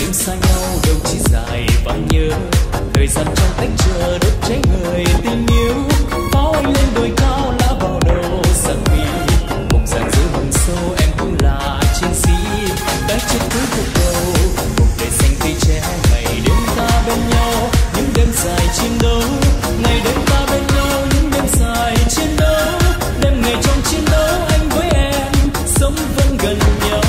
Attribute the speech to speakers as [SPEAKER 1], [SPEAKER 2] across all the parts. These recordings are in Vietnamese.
[SPEAKER 1] đêm xa nhau đâu chỉ dài và nhớ, thời gian trong cách chờ đốt cháy người tình yêu. Pháo anh lên đồi cao lá vào đầu giặc vì cùng dàn giữ hồng sâu em cũng là chiến sĩ. Cái chết cuối cuộc đầu cuộc đời xanh cây tre, ngày đêm ta bên nhau những đêm dài chiến đấu, ngày đêm ta bên nhau những đêm dài chiến đấu, đêm ngày trong chiến đấu anh với em sống vẫn gần nhau.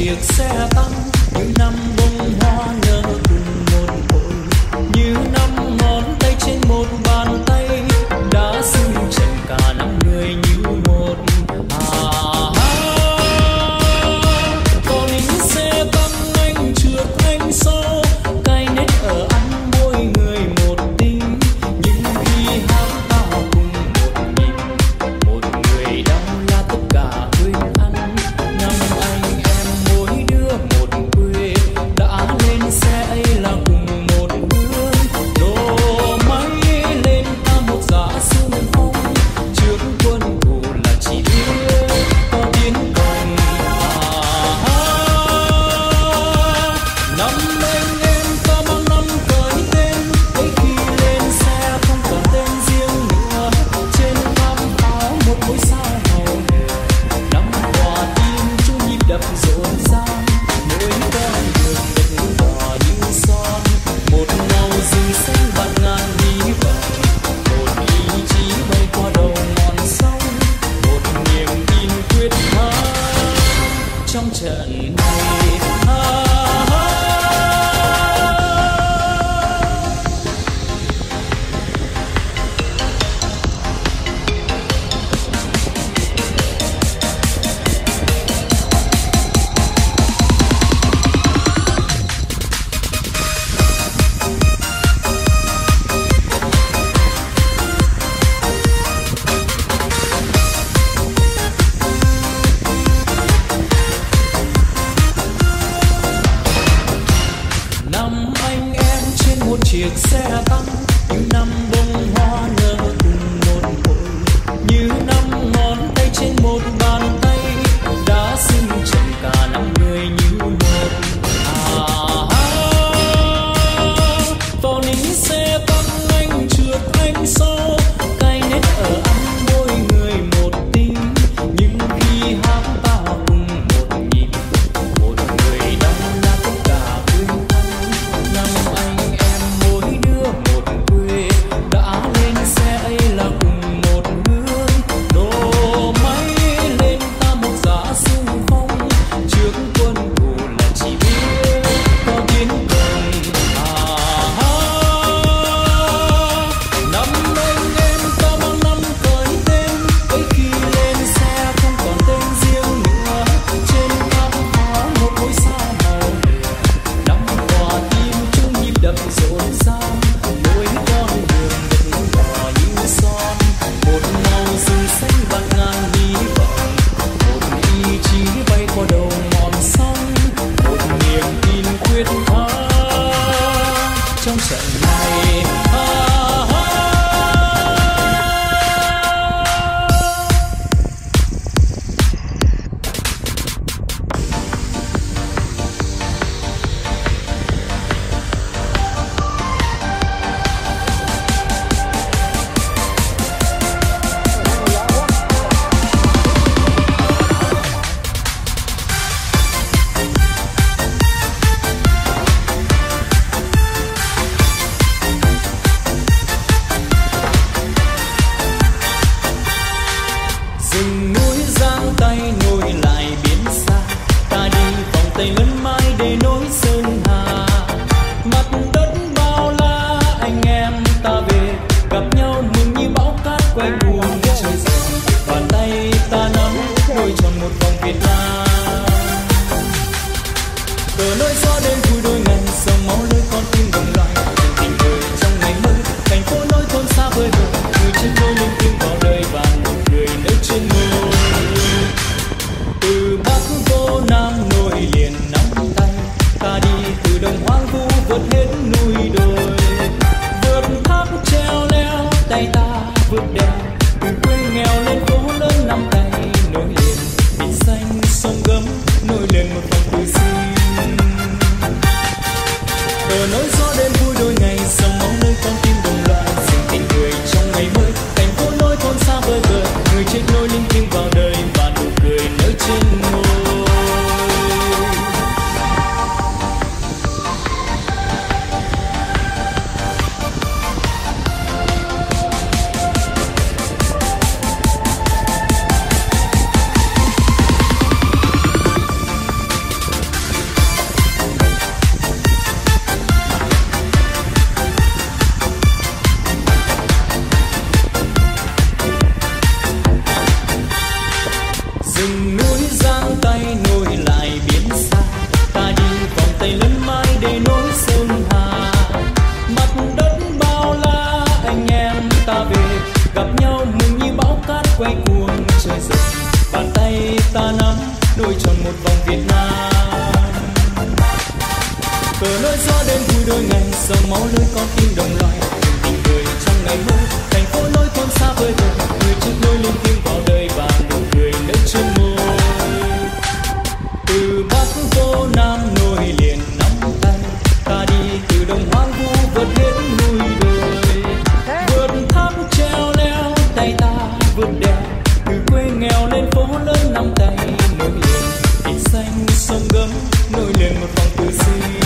[SPEAKER 1] chiếc xe tăng, những năm bông hoa nở cùng một hồi, như năm ngón tay trên một bàn tay đã xưng trần cả năm người như một. Còn những xe tăng anh trượt anh xô, cay nết ở ăn mỗi người một tình, nhưng khi hát bao cùng một nhịp, một người đau là tất cả quên ăn. Năm anh em mỗi đứa một quê, đã lên xe ấy là cùng một hướng, đổ máy lên ta một dã xung phong, trước quân thù là chỉ biết có tiến công. Năm anh em ta mang năm cởi tên, ấy khi lên xe không còn tên riêng nữa, trên cam áo một ngôi sao hồng. Năm qua tim chung nhịp đập rộn ràng, mỗi con đường đất đỏ như son, một màu rừng xanh bạt ngàn hy vọng, một ý chí bay qua đầu ngọn sông, một niềm tin quyết thắng trong trận này. Năm anh em trên một chiếc xe tăng, những năm bông hoa nở cùng một hồi, như năm ngón tay trên một bàn tay đã xưng trần cả năm người như một. Vào những xe tăng anh trượt anh xô, cay nết ở ăn mỗi người một tình, nhưng khi hát ta cùng một nhịp, một người đau là tất cả quên ăn. Năm anh em mỗi đứa một quê, đã lên xe ấy là cùng một hướng, đổ máy lên ta một dã xung phong, trước quân thù là chỉ biết có tiến công. Năm anh em ta mang năm cởi tên, ấy khi lên xe không còn tên riêng nữa, trên cam áo một ngôi sao màu. Năm qua tim chung nhịp đập rộn ràng, mỗi con đường đất đỏ như son, một màu rừng xanh bạt ngàn hy vọng, một ý chí bay qua đầu ngọn sông, một niềm tin quyết thắng trong trận này. Rừng núi giang tay nối lại biển xa, ta đi vòng tay lấn mãi để nối sơn hà. Mặt đất bao la anh em ta về, gặp nhau mừng như bão cát quay cuồng trời rộng. Bàn tay ta nắm đôi tròn một vòng Việt Nam. Cờ nối gió đêm vui đôi ngày, sông máu nơi con tim đồng loài. Tình người trong ngày mới, thành phố nối thôn xa vời vợi, người trên đôi niềm tin vào đời và nụ cười nơi trên môi. Từ Bắc vô Nam nối liền nắm tay, ta đi từ đồng hoang vu vượt hết núi đồi, vượt thác treo leo tay ta vượt đèo, từ quê nghèo lên phố lớn nắm tay nối liền biển xanh sông gấm, nối liền một vòng từ xin. Cờ nối gió đêm vui đôi ngày, sông máu nơi con tim đồng loài. Dình tình người trong ngày mới, thành phố nối thôn xa vời vợi, người chết nối linh thiêng vào đời và nụ cười nơi trên môi. cuống chơi rực, bàn tay ta nắm đôi tròn một vòng Việt Nam. Cờ nối gió đêm vui đôi ngày, dòng máu lưới con tim đồng loài, tình người trong ngày mơ, thành phố nối thôn xa vời vời, người chiếc nối lên tim vào đời và nụ cười nở trên môi. Từ Bắc vô Nam nối liền nắm tay, ta đi từ đồng hoang vu vượt hết núi đồi, vượt thác treo leo tay ta vượt đèo, từ quê nghèo lên phố lớn nắm tay nối liền, biển xanh sông gấm nối liền một vòng từ sinh.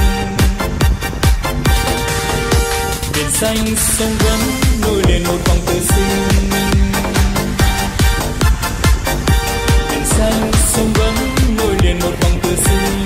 [SPEAKER 1] Biển xanh sông gấm nối liền một vòng từ sinh. Biển xanh sông gấm nối liền một vòng từ sinh.